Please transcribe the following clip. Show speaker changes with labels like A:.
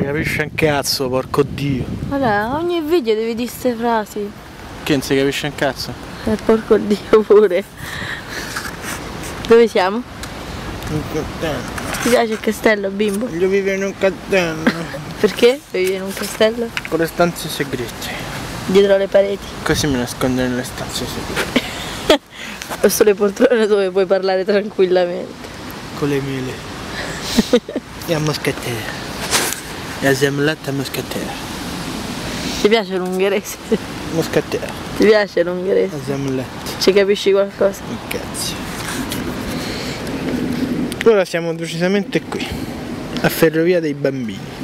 A: si capisce un cazzo, porco dio.
B: Allora, ogni video devi dire queste frasi.
A: Che non si capisce un cazzo?
B: Porco dio pure. Dove siamo?
A: Un castello.
B: Ti piace il castello, bimbo?
A: Voglio vivere in un castello.
B: Perché? Vuoi vivere in un castello?
A: Con le stanze segrete.
B: Dietro le pareti.
A: Così mi nascondo nelle stanze segrete.
B: O sulle poltrone dove puoi parlare tranquillamente.
A: Con le mele. E a moschettiera. E a semolata moschettiera.
B: Ti piace l'ungherese?
A: Moschettiera.
B: Ti piace l'ungherese?
A: A semolata.
B: Ci capisci qualcosa?
A: Cazzo. Ora siamo decisamente qui, a Ferrovia dei Bambini.